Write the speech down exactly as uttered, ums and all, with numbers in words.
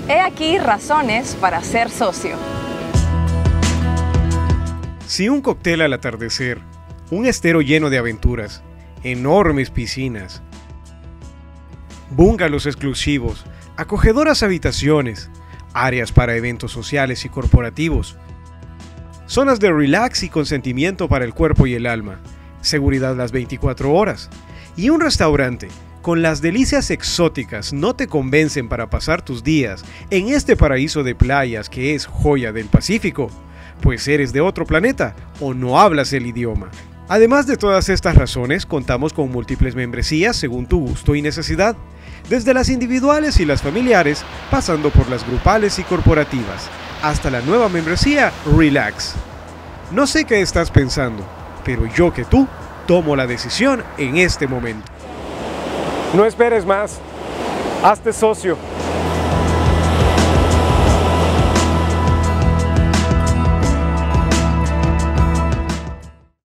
He aquí razones para ser socio. Si un cóctel al atardecer, un estero lleno de aventuras, enormes piscinas, bungalows exclusivos, acogedoras habitaciones, áreas para eventos sociales y corporativos, zonas de relax y consentimiento para el cuerpo y el alma, seguridad las veinticuatro horas, y un restaurante con las delicias exóticas no te convencen para pasar tus días en este paraíso de playas que es joya del Pacífico, pues eres de otro planeta o no hablas el idioma. Además de todas estas razones, contamos con múltiples membresías según tu gusto y necesidad, desde las individuales y las familiares, pasando por las grupales y corporativas, hasta la nueva membresía Relax. No sé qué estás pensando, pero yo que tú tomo la decisión en este momento. No esperes más, hazte socio.